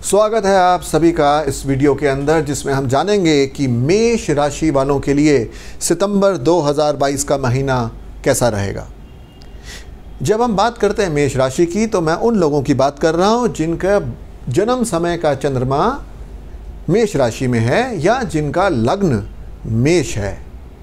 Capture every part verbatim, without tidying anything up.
स्वागत है आप सभी का इस वीडियो के अंदर, जिसमें हम जानेंगे कि मेष राशि वालों के लिए सितंबर दो हज़ार बाईस का महीना कैसा रहेगा। जब हम बात करते हैं मेष राशि की, तो मैं उन लोगों की बात कर रहा हूं जिनका जन्म समय का चंद्रमा मेष राशि में है या जिनका लग्न मेष है।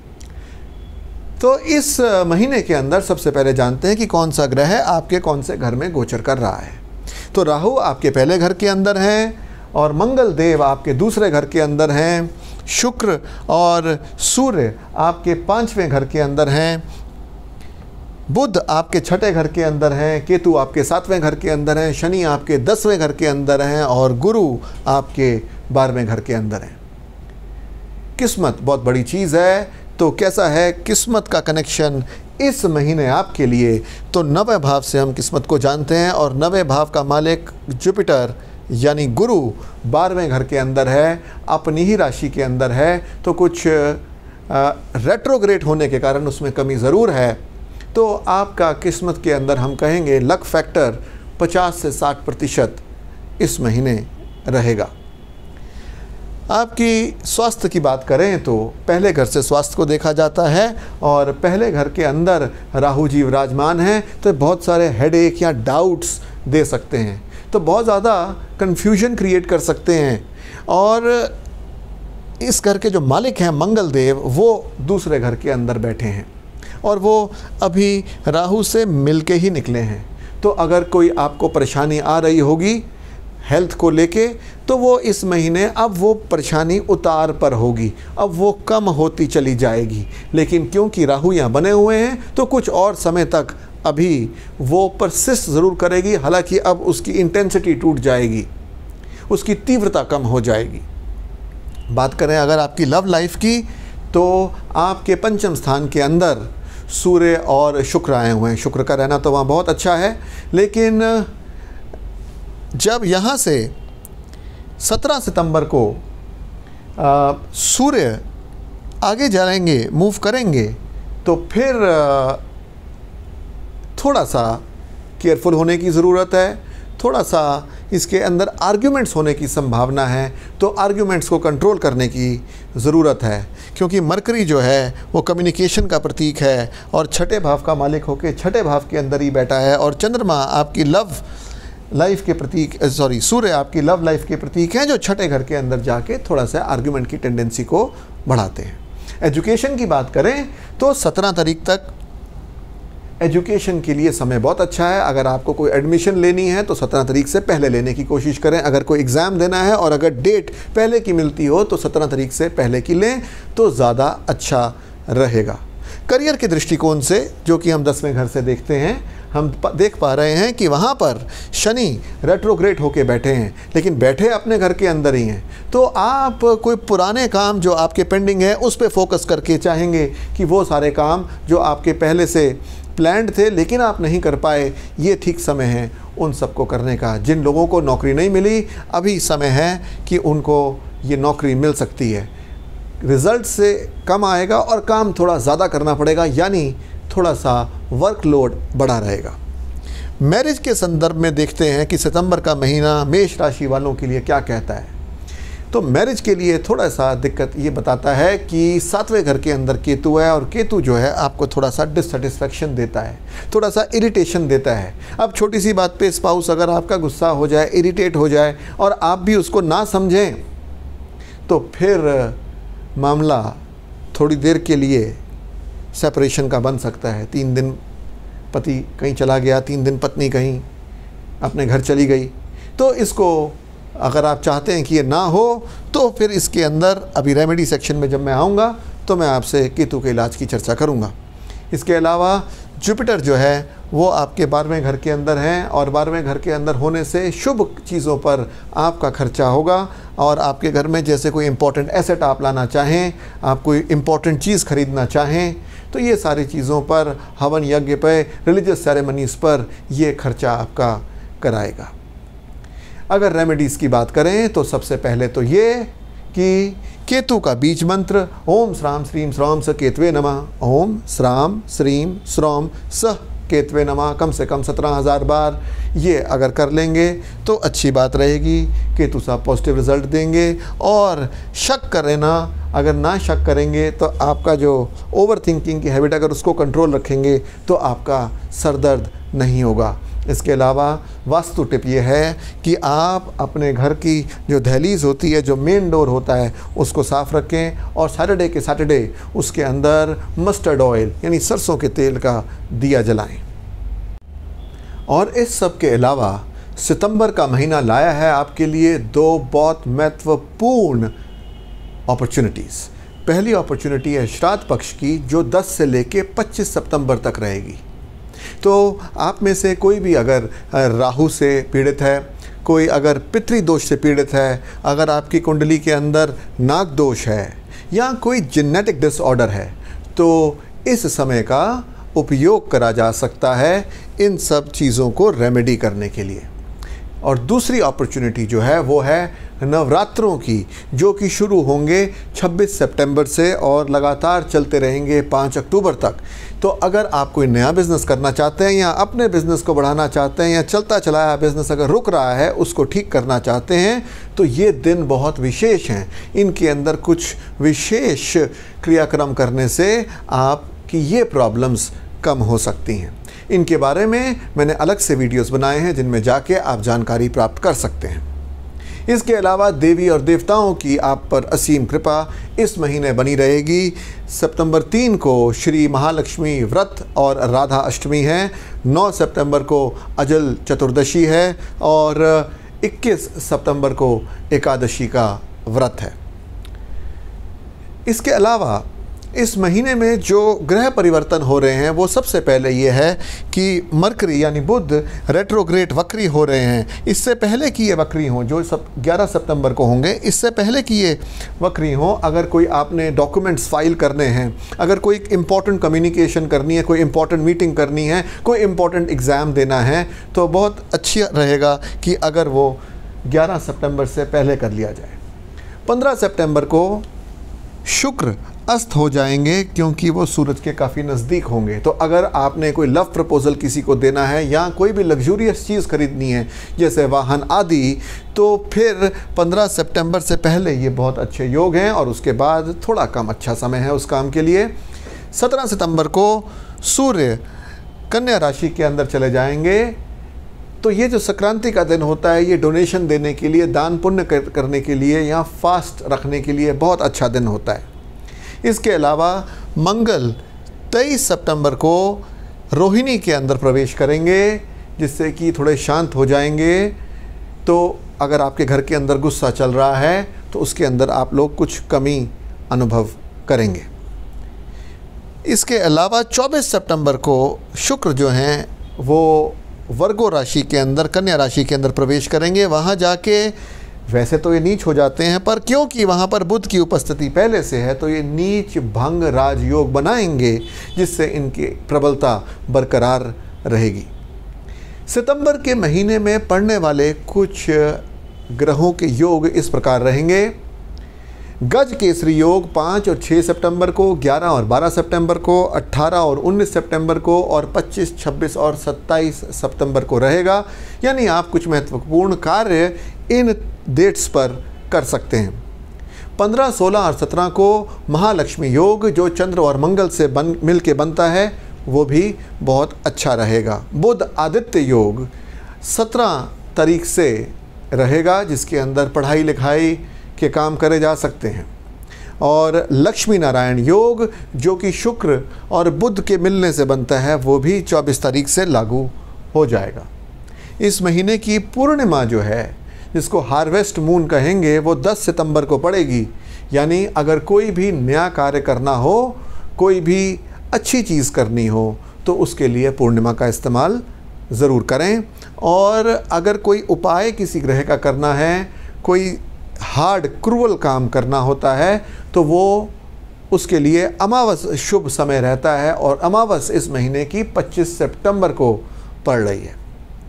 तो इस महीने के अंदर सबसे पहले जानते हैं कि कौन सा ग्रह आपके कौन से घर में गोचर कर रहा है। तो राहु आपके पहले घर के अंदर हैं और मंगल देव आपके दूसरे घर के अंदर हैं। शुक्र और सूर्य आपके पांचवें घर के अंदर हैं। बुध आपके छठे घर के अंदर हैं। केतु आपके सातवें घर के अंदर हैं। शनि आपके दसवें घर के अंदर हैं और गुरु आपके बारहवें घर के अंदर हैं। किस्मत बहुत बड़ी चीज़ है। तो कैसा है किस्मत का कनेक्शन इस महीने आपके लिए? तो नवे भाव से हम किस्मत को जानते हैं और नवे भाव का मालिक जुपिटर यानी गुरु बारहवें घर के अंदर है, अपनी ही राशि के अंदर है। तो कुछ रेट्रोग्रेड होने के कारण उसमें कमी ज़रूर है। तो आपका किस्मत के अंदर हम कहेंगे लक फैक्टर पचास से साठ प्रतिशत इस महीने रहेगा। आपकी स्वास्थ्य की बात करें तो पहले घर से स्वास्थ्य को देखा जाता है और पहले घर के अंदर राहु जी विराजमान हैं, तो बहुत सारे हेडेक या डाउट्स दे सकते हैं, तो बहुत ज़्यादा कन्फ्यूजन क्रिएट कर सकते हैं। और इस घर के जो मालिक हैं मंगल देव, वो दूसरे घर के अंदर बैठे हैं और वो अभी राहु से मिलके ही निकले हैं। तो अगर कोई आपको परेशानी आ रही होगी हेल्थ को लेके, तो वो इस महीने अब वो परेशानी उतार पर होगी, अब वो कम होती चली जाएगी। लेकिन क्योंकि राहु यहाँ बने हुए हैं तो कुछ और समय तक अभी वो परसिस्ट ज़रूर करेगी। हालांकि अब उसकी इंटेंसिटी टूट जाएगी, उसकी तीव्रता कम हो जाएगी। बात करें अगर आपकी लव लाइफ की, तो आपके पंचम स्थान के अंदर सूर्य और शुक्र आए हुए हैं। शुक्र का रहना तो वहाँ बहुत अच्छा है, लेकिन जब यहाँ से सत्रह सितंबर को आ, सूर्य आगे जाएंगे, मूव करेंगे, तो फिर आ, थोड़ा सा केयरफुल होने की ज़रूरत है। थोड़ा सा इसके अंदर आर्ग्यूमेंट्स होने की संभावना है, तो आर्ग्यूमेंट्स को कंट्रोल करने की ज़रूरत है, क्योंकि मरकरी जो है वो कम्युनिकेशन का प्रतीक है और छठे भाव का मालिक होकर छठे भाव के अंदर ही बैठा है। और चंद्रमा आपकी लव लाइफ के प्रतीक, सॉरी सूर्य आपकी लव लाइफ के प्रतीक हैं, जो छठे घर के अंदर जाके थोड़ा सा आर्ग्यूमेंट की टेंडेंसी को बढ़ाते हैं। एजुकेशन की बात करें तो सत्रह तारीख तक एजुकेशन के लिए समय बहुत अच्छा है। अगर आपको कोई एडमिशन लेनी है तो सत्रह तारीख से पहले लेने की कोशिश करें। अगर कोई एग्ज़ाम देना है और अगर डेट पहले की मिलती हो तो सत्रह तारीख से पहले की लें तो ज़्यादा अच्छा रहेगा। करियर के दृष्टिकोण से, जो कि हम दसवें घर से देखते हैं, हम देख पा रहे हैं कि वहाँ पर शनि रेट्रोग्रेड होके बैठे हैं, लेकिन बैठे अपने घर के अंदर ही हैं। तो आप कोई पुराने काम जो आपके पेंडिंग है उस पर फोकस करके चाहेंगे कि वो सारे काम जो आपके पहले से प्लान्ड थे लेकिन आप नहीं कर पाए, ये ठीक समय है उन सबको करने का। जिन लोगों को नौकरी नहीं मिली, अभी समय है कि उनको ये नौकरी मिल सकती है। रिज़ल्ट से कम आएगा और काम थोड़ा ज़्यादा करना पड़ेगा, यानी थोड़ा सा वर्कलोड बढ़ा रहेगा। मैरिज के संदर्भ में देखते हैं कि सितंबर का महीना मेष राशि वालों के लिए क्या कहता है। तो मैरिज के लिए थोड़ा सा दिक्कत ये बताता है कि सातवें घर के अंदर केतु है और केतु जो है आपको थोड़ा सा डिससेटिस्फैक्शन देता है, थोड़ा सा इरिटेशन देता है। अब छोटी सी बात पे स्पाउस अगर आपका गुस्सा हो जाए, इरिटेट हो जाए और आप भी उसको ना समझें, तो फिर मामला थोड़ी देर के लिए सेपरेशन का बन सकता है। तीन दिन पति कहीं चला गया, तीन दिन पत्नी कहीं अपने घर चली गई। तो इसको अगर आप चाहते हैं कि ये ना हो, तो फिर इसके अंदर अभी रेमेडी सेक्शन में जब मैं आऊँगा तो मैं आपसे केतु के इलाज की चर्चा करूँगा। इसके अलावा जुपिटर जो है वो आपके बारहवें घर के अंदर हैं और बारहवें घर के अंदर होने से शुभ चीज़ों पर आपका खर्चा होगा। और आपके घर में जैसे कोई इम्पोर्टेंट एसेट आप लाना चाहें, आप कोई इम्पोर्टेंट चीज़ खरीदना चाहें, तो ये सारी चीज़ों पर, हवन यज्ञ पर, रिलीजियस सेरेमनीज़ पर ये खर्चा आपका कराएगा। अगर रेमेडीज़ की बात करें तो सबसे पहले तो ये कि केतु का बीज मंत्र ओम श्राम श्रीम श्रौम स केतवे नमः, ओम श्राम श्रीम श्रौम स केतवे नमः कम से कम सत्रह हज़ार बार ये अगर कर लेंगे तो अच्छी बात रहेगी, केतु साहब पॉजिटिव रिजल्ट देंगे। और शक करें ना, अगर ना शक करेंगे तो आपका जो ओवर थिंकिंग की हैबिट अगर उसको कंट्रोल रखेंगे तो आपका सर दर्द नहीं होगा। इसके अलावा वास्तु टिप ये है कि आप अपने घर की जो दहलीज होती है, जो मेन डोर होता है, उसको साफ़ रखें और सैटरडे के सैटरडे उसके अंदर मस्टर्ड ऑयल यानी सरसों के तेल का दिया जलाएं। और इस सब के अलावा सितंबर का महीना लाया है आपके लिए दो बहुत महत्वपूर्ण अपॉर्चुनिटीज़। पहली अपॉर्चुनिटी है श्राद्ध पक्ष की, जो दस से लेके पच्चीस सितंबर तक रहेगी। तो आप में से कोई भी अगर राहु से पीड़ित है, कोई अगर पितृ दोष से पीड़ित है, अगर आपकी कुंडली के अंदर नाग दोष है या कोई जेनेटिक डिसऑर्डर है, तो इस समय का उपयोग करा जा सकता है इन सब चीज़ों को रेमेडी करने के लिए। और दूसरी अपॉर्चुनिटी जो है वो है नवरात्रों की, जो कि शुरू होंगे छब्बीस सितंबर से और लगातार चलते रहेंगे पाँच अक्टूबर तक। तो अगर आप कोई नया बिज़नेस करना चाहते हैं या अपने बिज़नेस को बढ़ाना चाहते हैं या चलता चलाया बिज़नेस अगर रुक रहा है उसको ठीक करना चाहते हैं, तो ये दिन बहुत विशेष हैं। इनके अंदर कुछ विशेष क्रियाक्रम करने से आपकी ये प्रॉब्लम्स कम हो सकती हैं। इनके बारे में मैंने अलग से वीडियोस बनाए हैं जिनमें जाके आप जानकारी प्राप्त कर सकते हैं। इसके अलावा देवी और देवताओं की आप पर असीम कृपा इस महीने बनी रहेगी। सितंबर तीन को श्री महालक्ष्मी व्रत और राधा अष्टमी है, नौ सितंबर को अजल चतुर्दशी है और इक्कीस सितंबर को एकादशी का व्रत है। इसके अलावा इस महीने में जो ग्रह परिवर्तन हो रहे हैं वो सबसे पहले ये है कि मरकरी यानी बुध रेट्रोग्रेड वक्री हो रहे हैं। इससे पहले कि ये वक्री हों, जो सब ग्यारह सितंबर को होंगे, इससे पहले कि ये वक्री हों, अगर कोई आपने डॉक्यूमेंट्स फाइल करने हैं, अगर कोई इम्पॉर्टेंट कम्युनिकेशन करनी है, कोई इम्पॉर्टेंट मीटिंग करनी है, कोई इम्पॉर्टेंट एग्ज़ाम देना है, तो बहुत अच्छा रहेगा कि अगर वो ग्यारह सितंबर से पहले कर लिया जाए। पंद्रह सितंबर को शुक्र अस्त हो जाएंगे क्योंकि वो सूरज के काफ़ी नज़दीक होंगे। तो अगर आपने कोई लव प्रपोज़ल किसी को देना है या कोई भी लग्जूरियस चीज़ खरीदनी है जैसे वाहन आदि, तो फिर पंद्रह सितंबर से पहले ये बहुत अच्छे योग हैं और उसके बाद थोड़ा कम अच्छा समय है उस काम के लिए। सत्रह सितंबर को सूर्य कन्या राशि के अंदर चले जाएंगे। तो ये जो संक्रांति का दिन होता है, ये डोनेशन देने के लिए, दान पुण्य करने के लिए या फास्ट रखने के लिए बहुत अच्छा दिन होता है। इसके अलावा मंगल तेईस सितंबर को रोहिणी के अंदर प्रवेश करेंगे, जिससे कि थोड़े शांत हो जाएंगे। तो अगर आपके घर के अंदर गुस्सा चल रहा है तो उसके अंदर आप लोग कुछ कमी अनुभव करेंगे। इसके अलावा चौबीस सितंबर को शुक्र जो हैं वो वर्गो राशि के अंदर, कन्या राशि के अंदर प्रवेश करेंगे। वहाँ जाके वैसे तो ये नीच हो जाते हैं, पर क्योंकि वहाँ पर बुध की उपस्थिति पहले से है तो ये नीच भंग राजयोग बनाएंगे, जिससे इनकी प्रबलता बरकरार रहेगी। सितंबर के महीने में पड़ने वाले कुछ ग्रहों के योग इस प्रकार रहेंगे। गज केसरी योग पाँच और छः सितंबर को, ग्यारह और बारह सितंबर को, अट्ठारह और उन्नीस सितंबर को और पच्चीस, छब्बीस और सत्ताईस सितंबर को रहेगा। यानी आप कुछ महत्वपूर्ण कार्य इन डेट्स पर कर सकते हैं। पंद्रह, सोलह और सत्रह को महालक्ष्मी योग, जो चंद्र और मंगल से बन मिल के बनता है, वो भी बहुत अच्छा रहेगा। बुध आदित्य योग सत्रह तारीख से रहेगा, जिसके अंदर पढ़ाई लिखाई के काम करे जा सकते हैं। और लक्ष्मी नारायण योग, जो कि शुक्र और बुध के मिलने से बनता है, वो भी चौबीस तारीख से लागू हो जाएगा। इस महीने की पूर्णिमा जो है, जिसको हार्वेस्ट मून कहेंगे, वो दस सितंबर को पड़ेगी। यानी अगर कोई भी नया कार्य करना हो, कोई भी अच्छी चीज़ करनी हो, तो उसके लिए पूर्णिमा का इस्तेमाल ज़रूर करें। और अगर कोई उपाय किसी ग्रह का करना है, कोई हार्ड क्रूअल काम करना होता है, तो वो उसके लिए अमावस शुभ समय रहता है और अमावस इस महीने की पच्चीस सितंबर को पड़ रही है।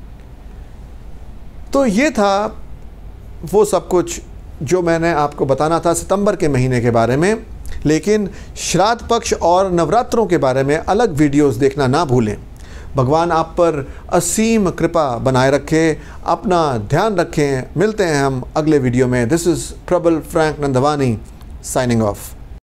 तो ये था वो सब कुछ जो मैंने आपको बताना था सितंबर के महीने के बारे में। लेकिन श्राद्ध पक्ष और नवरात्रों के बारे में अलग वीडियोस देखना ना भूलें। भगवान आप पर असीम कृपा बनाए रखे। अपना ध्यान रखें। मिलते हैं हम अगले वीडियो में। This is Prabal Frank Nandwani signing of.